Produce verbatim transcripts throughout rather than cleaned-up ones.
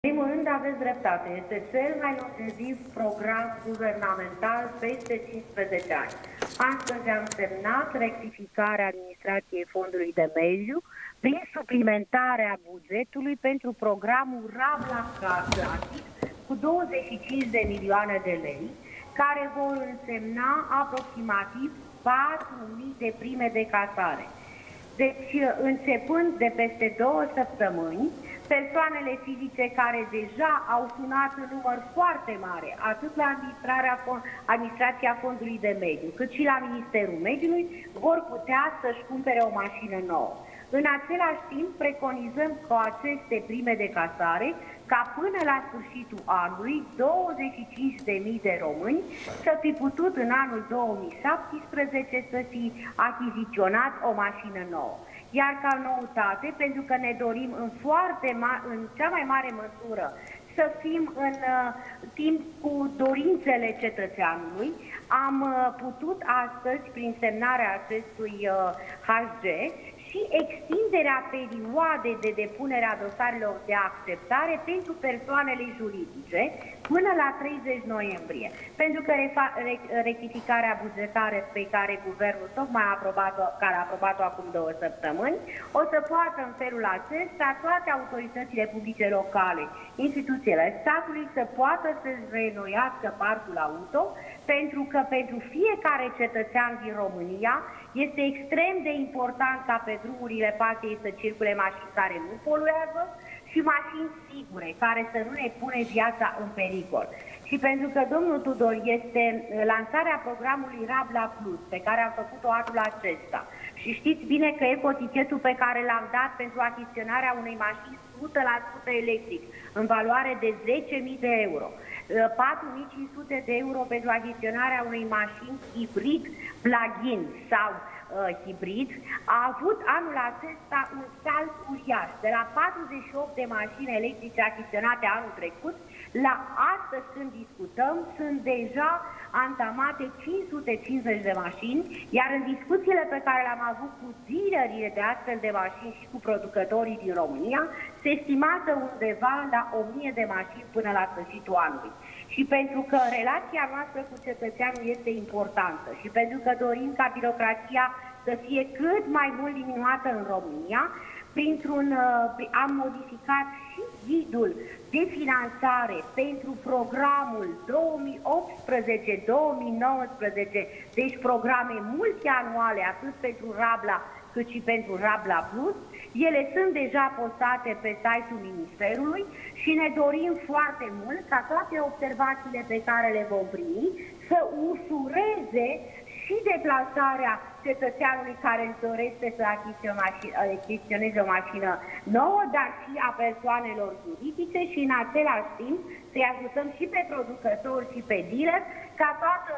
În primul rând, aveți dreptate. Este cel mai longeviv program guvernamental peste cincisprezece ani. Astăzi am semnat rectificarea administrației Fondului de Mediu prin suplimentarea bugetului pentru programul Rabla Clasic cu douăzeci și cinci de milioane de lei, care vor însemna aproximativ patru mii de prime de casare. Deci, începând de peste două săptămâni, persoanele fizice care deja au sunat în număr foarte mare, atât la Administrația Fondului de Mediu, cât și la Ministerul Mediului, vor putea să-și cumpere o mașină nouă. În același timp, preconizăm cu aceste prime de casare ca până la sfârșitul anului douăzeci și cinci de mii de români să fi putut în anul două mii șaptesprezece să fi achiziționat o mașină nouă. Iar ca noutate, pentru că ne dorim în, foarte în cea mai mare măsură să fim în uh, timp cu dorințele cetățeanului, am uh, putut astăzi, prin semnarea acestui uh, H G, și extinderea perioadei de depunere a dosarelor de acceptare pentru persoanele juridice până la treizeci noiembrie. Pentru că rectificarea bugetară pe care Guvernul tocmai a aprobat-o, care a aprobat-o acum două săptămâni, o să poată în felul acesta toate autoritățile publice locale, instituțiile statului să poată să-și reînnoiască parcul auto, pentru că pentru fiecare cetățean din România este extrem de important ca pe drumurile patriei să circule mașini care nu poluează și mașini sigure, care să nu ne pune viața în pericol. Și pentru că, domnul Tudor, este lansarea programului Rabla Plus, pe care am făcut-o anul acesta. Și știți bine că ecotichetul pe care l-am dat pentru achiziționarea unei mașini o sută la sută electric, în valoare de zece mii de euro, patru mii cinci sute de euro pentru achiziționarea unei mașini hibrid, plug-in sau uh, hibrid, a avut anul acesta un salt uriaș. De la patruzeci și opt de mașini electrice achiziționate anul trecut, la astăzi când discutăm, sunt deja antamate cinci sute cincizeci de mașini, iar în discuțiile pe care le-am avut cu dealerii de astfel de mașini și cu producătorii din România, se estimează undeva la o mie de mașini până la sfârșitul anului. Și pentru că relația noastră cu cetățeanul este importantă și pentru că dorim ca birocrația să fie cât mai mult diminuată în România, printr-un, am modificat și ghidul de finanțare pentru programul două mii optsprezece două mii nouăsprezece, deci programe multianuale atât pentru Rabla cât și pentru Rabla Plus. Ele sunt deja postate pe site-ul Ministerului și ne dorim foarte mult ca toate observațiile pe care le vom primi să ușureze și deplasarea cetățeanului care își dorește să achiziționeze o mașină nouă, dar și a persoanelor juridice și în același timp să-i ajutăm și pe producători și pe dealer ca toată,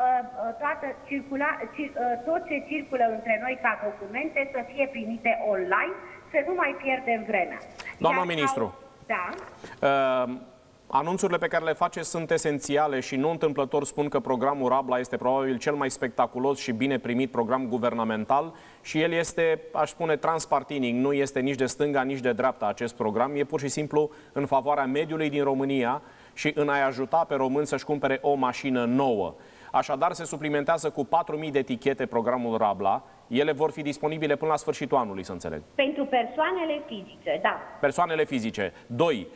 toată circula, tot ce circulă între noi ca documente să fie primite online, să nu mai pierdem vremea. Doamna Iar ministru, da? Uh... Anunțurile pe care le faceți sunt esențiale și nu întâmplător spun că programul Rabla este probabil cel mai spectaculos și bine primit program guvernamental și el este, aș spune, transpartinic, nu este nici de stânga, nici de dreapta acest program, e pur și simplu în favoarea mediului din România și în a-i ajuta pe români să-și cumpere o mașină nouă. Așadar, se suplimentează cu patru mii de etichete programul Rabla. Ele vor fi disponibile până la sfârșitul anului, să înțeleg. Pentru persoanele fizice, da. Persoanele fizice. Doi.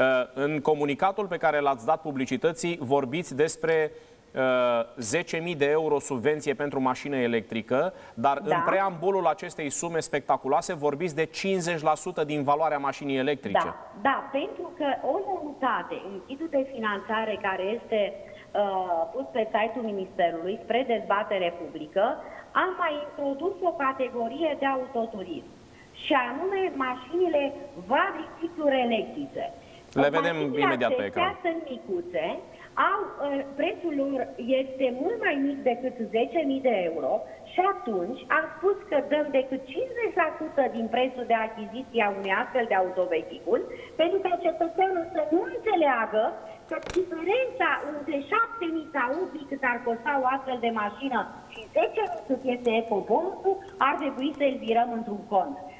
În comunicatul pe care l-ați dat publicității vorbiți despre uh, zece mii de euro subvenție pentru mașină electrică, dar da. În preambulul acestei sume spectaculoase vorbiți de cincizeci la sută din valoarea mașinii electrice. Da, da, pentru că o noutate în ghidul de finanțare care este uh, pus pe site-ul Ministerului spre dezbatere publică, am mai introdus o categorie de autoturism și anume mașinile quadricicluri electrice. Le vedem imediat pe ecran. Sunt micuțe, au, prețul lor este mult mai mic decât zece mii de euro și atunci am spus că dăm decât cincizeci la sută din prețul de achiziție a unui astfel de autovehicul, pentru că cetățenul să nu înțeleagă că diferența între șapte mii sau opt mii cât ar costa o astfel de mașină și zece mii cât este ecobonusul ar trebui să-l virăm într-un cont.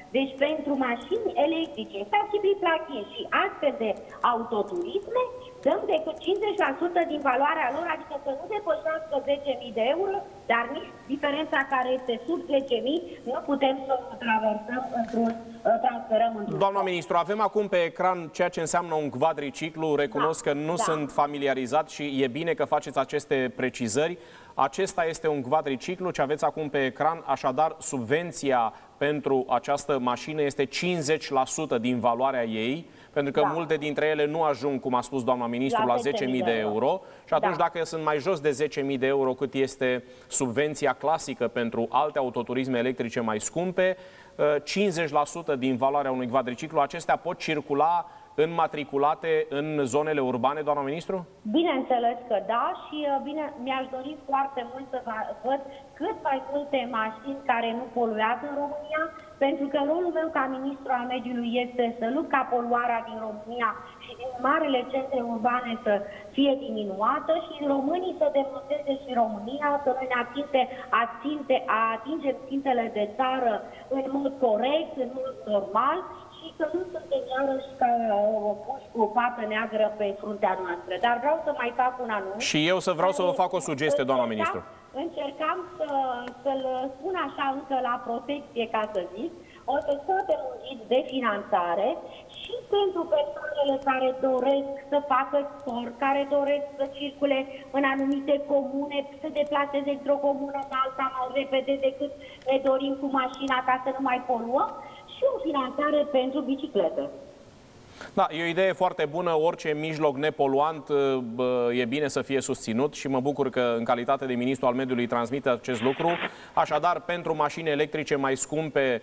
Deci pentru mașini electrice, ca și plug-in și astfel de autoturisme, dăm decât cincizeci la sută din valoarea lor, adică să nu depășească zece mii de euro, dar nici diferența care este sub zece mii nu putem să o traversăm într-un, transferăm într-un. Doamna ministru, avem acum pe ecran ceea ce înseamnă un quadriciclu. Recunosc da, că nu da. sunt familiarizat și e bine că faceți aceste precizări. Acesta este un quadriciclu ce aveți acum pe ecran, așadar subvenția pentru această mașină este cincizeci la sută din valoarea ei, pentru că da. multe dintre ele nu ajung, cum a spus doamna ministru, la zece mii de euro. Și atunci, da. dacă sunt mai jos de zece mii de euro, cât este subvenția clasică pentru alte autoturisme electrice mai scumpe, cincizeci la sută din valoarea unui quadriciclu, acestea pot circula înmatriculate în zonele urbane, doamna ministru? Bineînțeles că da și bine, mi-aș dori foarte mult să văd cât mai multe mașini care nu poluează în România, pentru că rolul meu ca ministru al mediului este să lupt ca poluarea din România și din marile centre urbane să fie diminuată și românii să demonstreze și România să noi ne atinge, atinge, atingem țintele de țară în mod corect, în mod normal, și că nu suntem iarăși ca puși cu o pată neagră pe fruntea noastră. Dar vreau să mai fac un anunț. Și eu să vreau să vă fac o sugestie, doamna ministru. Încercam să, să-l spun așa încă la protecție, ca să zic, o să scoatem un ghid de finanțare și pentru persoanele care doresc să facă sport, care doresc să circule în anumite comune, să deplaseze într-o comună în alta mai repede decât ne dorim cu mașina ca să nu mai poluăm, și o finanțare pentru biciclete. Da, e o idee foarte bună. Orice mijloc nepoluant e bine să fie susținut și mă bucur că în calitate de ministru al mediului transmite acest lucru. Așadar, pentru mașini electrice mai scumpe,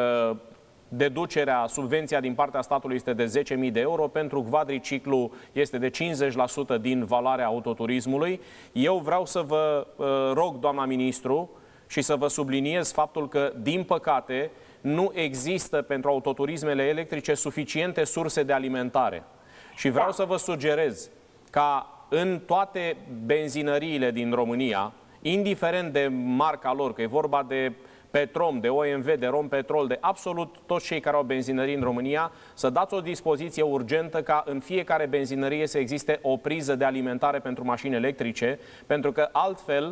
deducerea, subvenția din partea statului este de zece mii de euro, pentru quadriciclu este de cincizeci la sută din valoarea autoturismului. Eu vreau să vă rog, doamna ministru, și să vă subliniez faptul că, din păcate, nu există pentru autoturismele electrice suficiente surse de alimentare. Și vreau să vă sugerez ca în toate benzinăriile din România, indiferent de marca lor, că e vorba de Petrom, de O M V, de Rompetrol, de absolut toți cei care au benzinării în România, să dați o dispoziție urgentă ca în fiecare benzinărie să existe o priză de alimentare pentru mașini electrice, pentru că altfel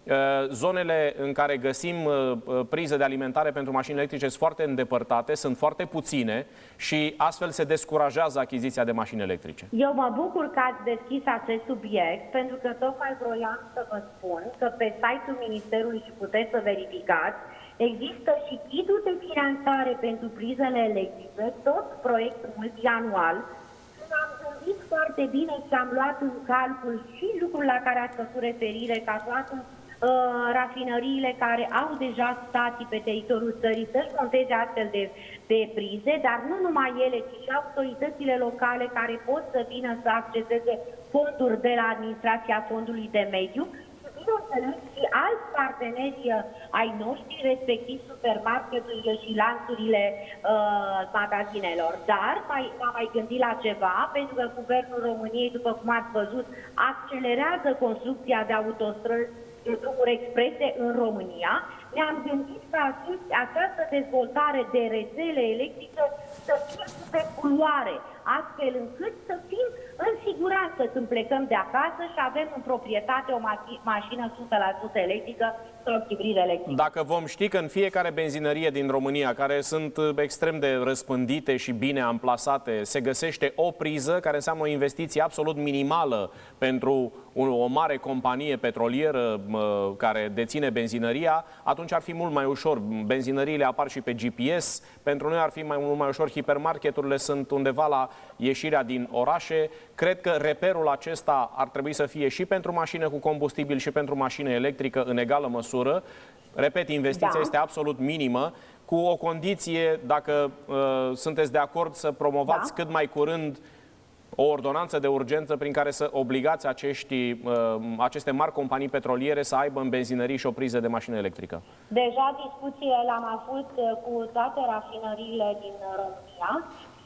zonele în care găsim prize de alimentare pentru mașini electrice sunt foarte îndepărtate, sunt foarte puține și astfel se descurajează achiziția de mașini electrice. Eu mă bucur că ați deschis acest subiect, pentru că tocmai vroiam să vă spun că pe site-ul Ministerului, și puteți să verificați, există și ghidul de finanțare pentru prizele electrice, tot proiect multianual. Am gândit foarte bine și am luat în calcul și lucrul la care ați făcut referire, ca toată Uh, rafinăriile care au deja stații pe teritoriul țării să-și monteze astfel de, de prize, dar nu numai ele, ci și autoritățile locale care pot să vină să acceseze fonduri de la Administrația Fondului de Mediu și, bineînțeles, și alți parteneri ai noștri, respectiv supermarketurile și lanțurile uh, magazinelor. Dar mai, m-am mai gândit la ceva, pentru că Guvernul României, după cum ați văzut, accelerează construcția de autostrăzi de drumuri exprese în România. Ne-am gândit ca această dezvoltare de rețele electrice să fie pe culoare, astfel încât să fim în siguranță când plecăm de acasă și avem în proprietate o mașină o sută la sută electrică sau hibrid electric. Dacă vom ști că în fiecare benzinărie din România, care sunt extrem de răspândite și bine amplasate, se găsește o priză care înseamnă o investiție absolut minimală pentru o mare companie petrolieră care deține benzinăria, atunci ar fi mult mai ușor. Benzinăriile apar și pe G P S, pentru noi ar fi mai mult mai ușor. Hipermarketurile sunt undeva la ieșirea din orașe. Cred că reperul acesta ar trebui să fie și pentru mașină cu combustibil și pentru mașină electrică în egală măsură. Repet, investiția da. este absolut minimă, cu o condiție, dacă uh, sunteți de acord, să promovați da. cât mai curând o ordonanță de urgență prin care să obligați acești, uh, aceste mari companii petroliere să aibă în benzinării și o priză de mașină electrică. Deja discuțiile le-am avut cu toate rafinăriile din România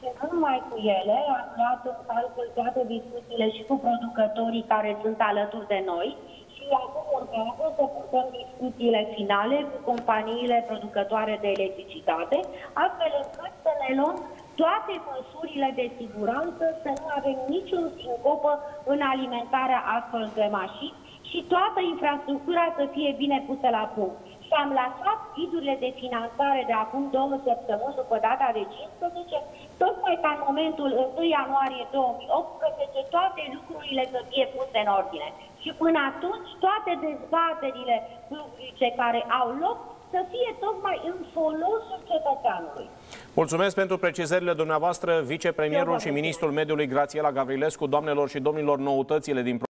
Și nu numai cu ele, am luat în calcul toate discuțiile și cu producătorii care sunt alături de noi și acum urmează să purtăm discuțiile finale cu companiile producătoare de electricitate, astfel încât să ne luăm toate măsurile de siguranță, să nu avem niciun sincopă în alimentarea astfel de mașini și toată infrastructura să fie bine pusă la punct. Și am lansat ghidurile de finanțare de acum două săptămâni, după data de cincisprezece, tocmai ca în momentul unu ianuarie două mii optsprezece toate lucrurile să fie puse în ordine. Și până atunci toate dezbaterile publice care au loc să fie tocmai în folosul cetățeanului. Mulțumesc pentru precizările dumneavoastră, vicepremierul și ministrul mediului Grațiela Gavrilescu. Doamnelor și domnilor, noutățile din